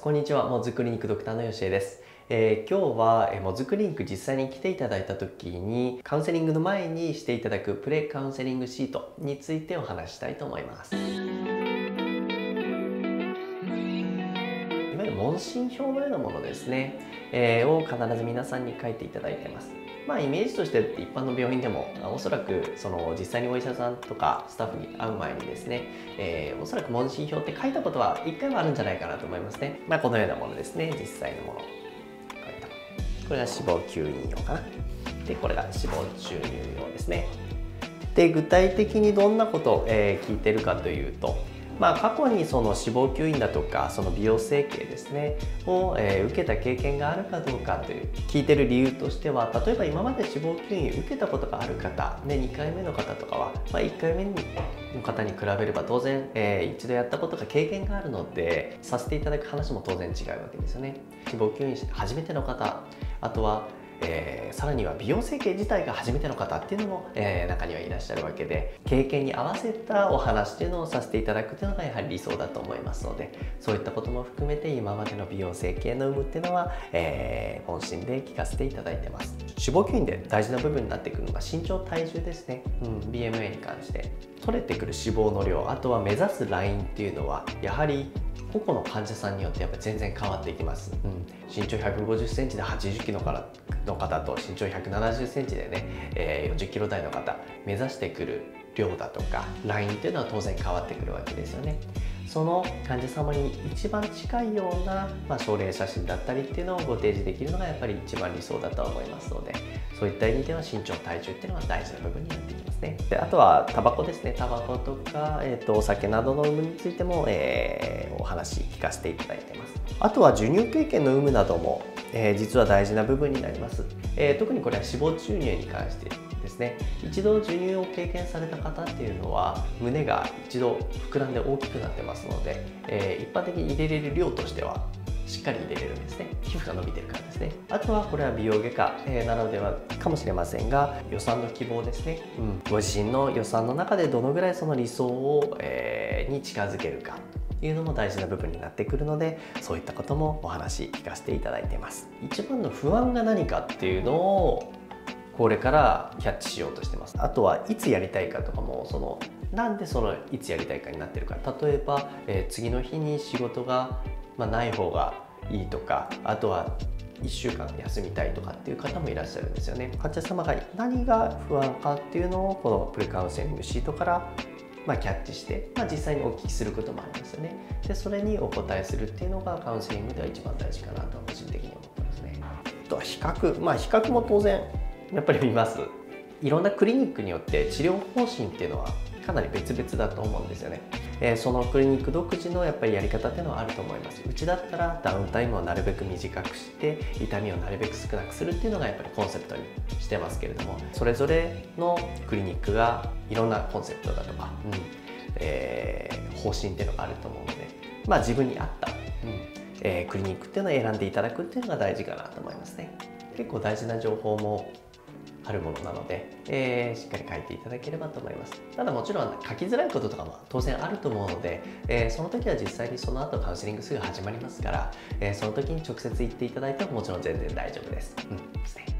こんにちは、モズクリニックドクターの吉江です。今日はモズクリニック実際に来ていただいた時にカウンセリングの前にしていただくプレカウンセリングシートについてお話したいと思います。いわゆる問診票のようなものですね、を必ず皆さんに書いていただいています。イメージとして一般の病院でもおそらく実際にお医者さんとかスタッフに会う前にですね、おそらく問診票って書いたことは1回はあるんじゃないかなと思いますね。このようなものですね、実際のもの。これが脂肪吸引用かな。で、これが脂肪注入用ですね。で、具体的にどんなことを、聞いてるかというと、過去にその脂肪吸引だとかその美容整形ですねを、受けた経験があるかどうかという聞いてる理由としては、例えば今まで脂肪吸引受けたことがある方で2回目の方とかは、1回目の方に比べれば当然、一度やったことが経験があるのでさせていただく話も当然違うわけですよね。脂肪吸引して初めての方、あとはさらには美容整形自体が初めての方っていうのも、中にはいらっしゃるわけで、経験に合わせたお話っていうのをさせていただくっていうのがやはり理想だと思いますので、そういったことも含めて今までの美容整形の有無っていうのは、問診で聞かせていただいてます。脂肪吸引で大事な部分になってくるのが身長体重ですね、BMI に関して取れてくる脂肪の量、あとは目指すラインっていうのはやはり個々の患者さんによってやっぱ全然変わっていきます。身長150センチで80キロの方と身長170センチでね、40キロ台の方、目指してくる量だとかラインっていうのは当然変わってくるわけですよね。その患者様に一番近いような、症例写真だったりっていうのをご提示できるのがやっぱり一番理想だとは思いますので、そういった意味では身長体重っていうのが大事な部分になってきますね。で、あとはタバコですね。タバコとか、お酒などの有無についても、お話聞かせていただいてます。あとは授乳経験の有無なども、実は大事な部分になります。特にこれは脂肪注入に関してですね、一度授乳を経験された方っていうのは胸が一度膨らんで大きくなってますので、一般的に入れれる量としてはしっかり入れれるんですね。皮膚が伸びてるからですね。あとはこれは美容外科、なのではかもしれませんが、予算の希望ですね、ご自身の予算の中でどのぐらいその理想を、に近づけるかというのも大事な部分になってくるので、そういったこともお話聞かせていただいています。一番の不安が何かっていうのをこれからキャッチしようとしてます。あとはいつやりたいかとかも、なんでいつやりたいかになってるか。例えば、次の日に仕事が、ない方がいいとか、あとは1週間休みたいとかっていう方もいらっしゃるんですよね。患者様が何が不安かっていうのをこのプレカウンセリングシートからキャッチして、実際にお聞きすることもありますよね。で、それにお答えするっていうのがカウンセリングでは一番大事かなと個人的に思ってますね。あとは比較、比較も当然やっぱり見ます。いろんなクリニックによって治療方針っていうのはかなり別々だと思うんですよね。そのクリニック独自のやっぱりやり方っていうのはあると思います。うちだったらダウンタイムをなるべく短くして痛みをなるべく少なくするっていうのがやっぱりコンセプトにしてますけれども、それぞれのクリニックがいろんなコンセプトだとか、方針っていうのがあると思うので、自分に合った、クリニックっていうのを選んでいただくっていうのが大事かなと思いますね。結構大事な情報もあるものなので、しっかり書いていただければと思います。ただもちろん書きづらいこととかも当然あると思うので、その時は実際にその後カウンセリングすぐ始まりますから、その時に直接言っていただいてももちろん全然大丈夫です。ですね。